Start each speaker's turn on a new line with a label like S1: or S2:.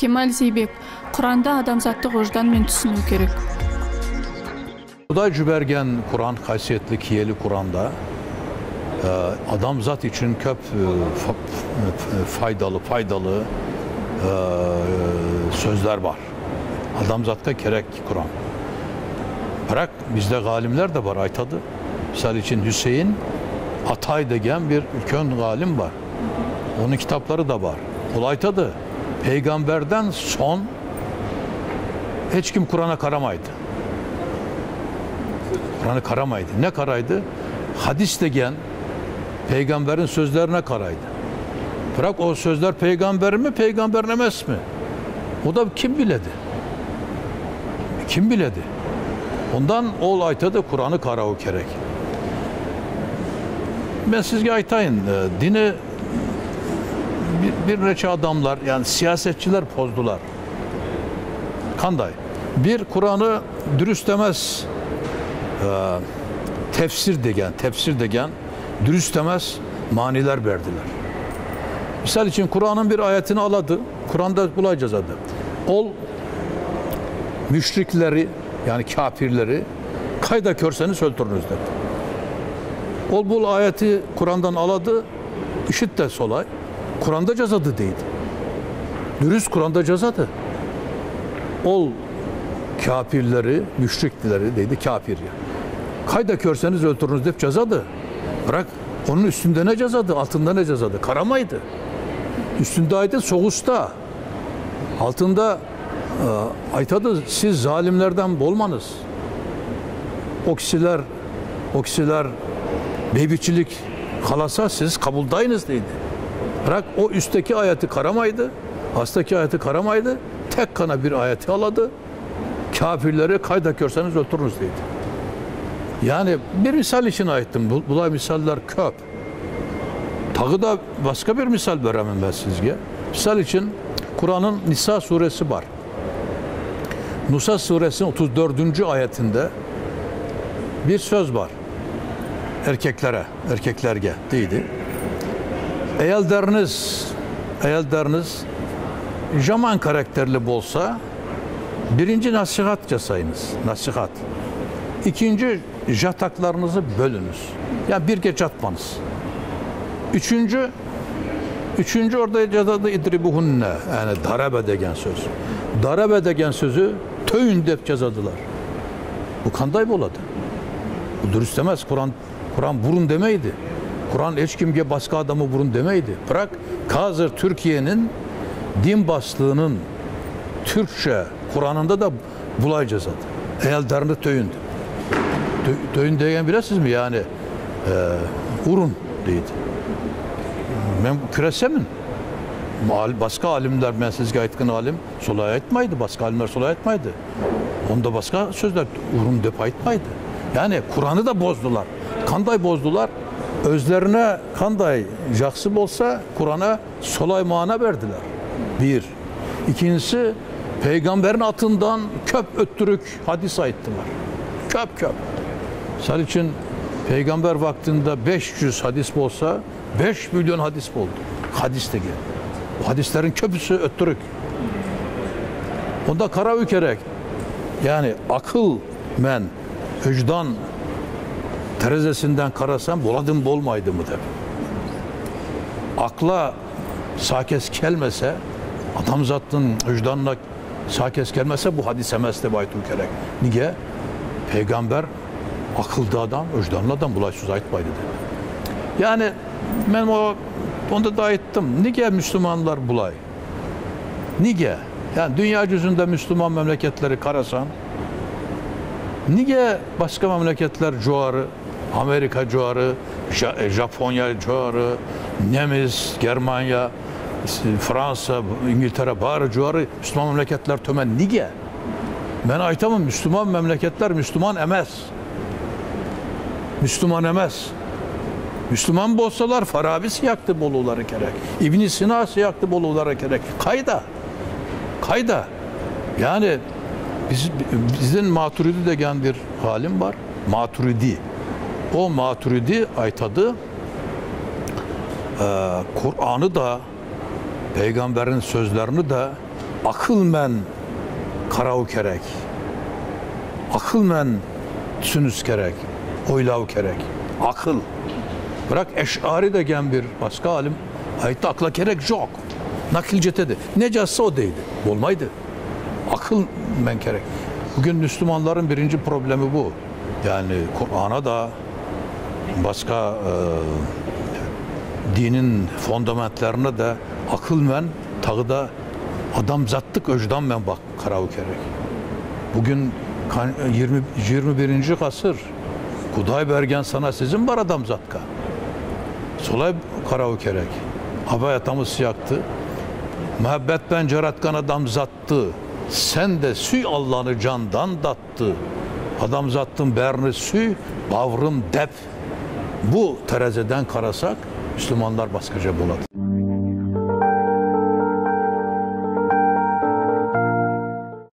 S1: Кемал Зейбек, Құранда адамзаттық ожданмен түсіну керек.
S2: Xuday cübergen Kur'an, haysiyetli kiyeli Kur'an'da adamzat için köp faydalı sözler var. Adamzatka gerek Kur'an. Bırak bizde galimler de var aytadı. Misal için Hüseyin Atay degen bir ülkön galim var. Onun kitapları da var. O aytadı. Peygamberden son hiç kim Kur'an'a karamaydı. Kur'an'ı karamaydı. Ne karaydı? Hadis degen peygamberin sözlerine karaydı. Bırak o sözler peygamber mi, peygamber emez mi? O da kim biledi? Kim biledi? Ondan ol aytadı Kur'an'ı kara o kerek. Ben sizge aytayın, dini bir reçe adamlar, yani siyasetçiler pozdular. Kanday. Bir Kur'an'ı dürüst demez tefsir degen dürüst demez maniler verdiler. Misal için Kur'an'ın bir ayetini aladı. Kur'an'da bulacağız adı. Ol müşrikleri yani kafirleri kayda körseniz öldürünüz dedi. Ol bu ayeti Kur'an'dan aladı. İşit de solay. Kur'an'da cazadı deydi. Dürüst Kur'an'da cazadı. Ol kafirleri, müşrikleri deydi kafir ya. Kayda körseniz öldürünüz deyip cazadı. Bırak onun üstünde ne cazadı, altında ne cazadı? Karamaydı. Üstündeydi soğusta. Altında aytadı siz zalimlerden bolmanız. O kişiler beybiçilik kalasa siz kabuldayınız deydi. Bırak o üstteki ayeti karamaydı. Alttaki ayeti karamaydı. Tek kana bir ayeti aladı. Kafirleri kayda görseniz öldürürüz deydi. Yani bir misal için ayettim. Bulay misaller köp. Tağı da başka bir misal veremem ben sizge. Misal için Kur'an'ın Nisa suresi var. Nisa suresinin 34. ayetinde bir söz var. Erkeklerge deydi. Eyelderiniz jaman karakterli bolsa birinci nasihat casayınız. Nasihat. İkinci jataklarınızı bölünüz. Yani bir geç atmanız. Üçüncü orada cazadı idribuhunne. Yani darabe degen söz. Darabe degen sözü töyün dep cazadılar. Bu kanday boladı. Bu dürüst demez. Kur'an vurun demeydi. Kur'an hiç kimge başka adamı vurun demeydi. Bırak hazır Türkiye'nin din başlığının Türkçe Kur'an'ında da bulay cazadı. Eyellerini töyündü. Töyün degen bilirsiniz mi? Yani vurun deydi. Ben küresemin. Başka alimler, ben sizge aytkın alim solay etmaydı. Başka alimler solay etmaydı. Onda başka sözler vurun dep aytmaydı. Yani Kur'an'ı da bozdular. Kanday bozdular. Özlerine kanday jaksı bolsa Kur'an'a solay mana verdiler. Bir. İkincisi peygamberin atından köp öttürük hadis ayttılar. Köp. Misal için peygamber vaktinde 500 hadis bolsa 5 milyon hadis oldu. Hadis de gel. Bu hadislerin köpüsü öttürük. Onda kara ükerek yani akıl men vicdan terezesinden karasam boladım bolmaydı mı de. Akla sakes gelmese adamzatın vicdanına sakes gelmese bu hadis emez de baytun kerek. Niye? Peygamber akılda adam, vicdanlı adam bulaysız aytmaydı dedi. Yani ben onda da ayttim. Niye Müslümanlar bulay? Niye? Yani dünya yüzünde Müslüman memleketleri karasan niye başka memleketler coğarı, Amerika coğarı, Japonya coğarı, Nemis, Germanya, Fransa, İngiltere bağırı coğarı Müslüman memleketler tömen niye? Ben aytamam Müslüman memleketler Müslüman emez. Müslüman emez. Müslüman bolsalar Farabisi yaktı Bolulara gerek. İbn Sina'sı yaktı Bolulara gerek. Kayda. Yani bizden Maturidi degen bir halim var. Maturidi. O Maturidi aytadı Kur'an'ı da peygamberin sözlerini de akıl men karav kerek. Akıl men düşünüz kerek. Oylav kerek. Akıl. Bırak Eş'ari degen bir başka alim ayette akla kerek yok. Nakilcetedi. Necası o değildi. Olmaydı. Akıl men kerek. Bugün Müslümanların birinci problemi bu. Yani Kur'an'a da başka dinin fundamentlerine de akıl men tağı da adam zattık öjdan men bak karavu kerek. Bugün 21. asır Kuday bergen sana sizin var adam zatka. Solay karavu kerek. Abayatamız yaktı. Muhabbet ben caratkan adam zattı. Sen de süy Allah'ını candan dattı. Adam zattın berni süy, bavrım dep. Bu terezeden karasak Müslümanlar baskıca buladı.